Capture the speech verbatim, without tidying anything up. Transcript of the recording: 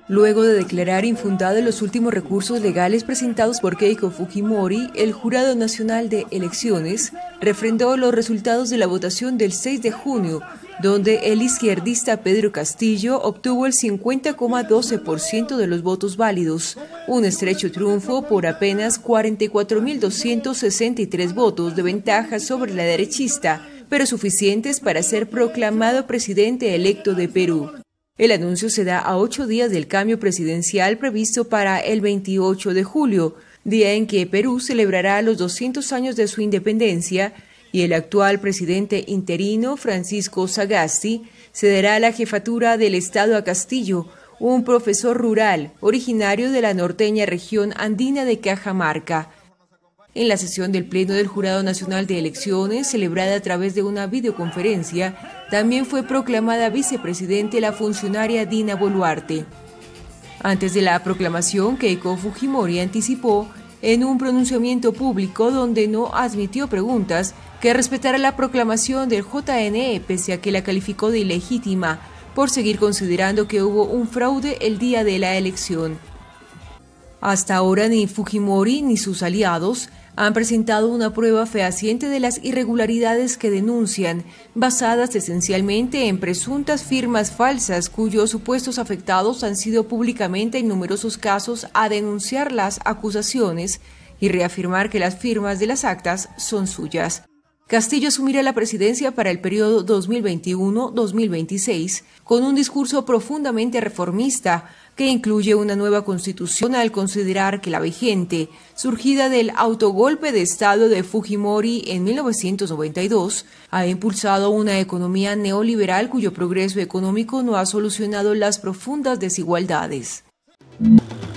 Luego de declarar infundados los últimos recursos legales presentados por Keiko Fujimori, el Jurado Nacional de Elecciones refrendó los resultados de la votación del seis de junio, donde el izquierdista Pedro Castillo obtuvo el cincuenta coma doce por ciento de los votos válidos, un estrecho triunfo por apenas cuarenta y cuatro mil doscientos sesenta y tres votos de ventaja sobre la derechista, pero suficientes para ser proclamado presidente electo de Perú. El anuncio se da a ocho días del cambio presidencial previsto para el veintiocho de julio, día en que Perú celebrará los doscientos años de su independencia, y el actual presidente interino, Francisco Sagasti, cederá la jefatura del Estado a Castillo, un profesor rural originario de la norteña región andina de Cajamarca. En la sesión del Pleno del Jurado Nacional de Elecciones, celebrada a través de una videoconferencia, también fue proclamada vicepresidente la funcionaria Dina Boluarte. Antes de la proclamación, Keiko Fujimori anticipó en un pronunciamiento público donde no admitió preguntas que respetara la proclamación del J N E, pese a que la calificó de ilegítima por seguir considerando que hubo un fraude el día de la elección. Hasta ahora ni Fujimori ni sus aliados han presentado una prueba fehaciente de las irregularidades que denuncian, basadas esencialmente en presuntas firmas falsas cuyos supuestos afectados han sido públicamente en numerosos casos a denunciar las acusaciones y reafirmar que las firmas de las actas son suyas. Castillo asumirá la presidencia para el periodo dos mil veintiuno a dos mil veintiséis con un discurso profundamente reformista que incluye una nueva constitución al considerar que la vigente, surgida del autogolpe de Estado de Fujimori en mil novecientos noventa y dos, ha impulsado una economía neoliberal cuyo progreso económico no ha solucionado las profundas desigualdades.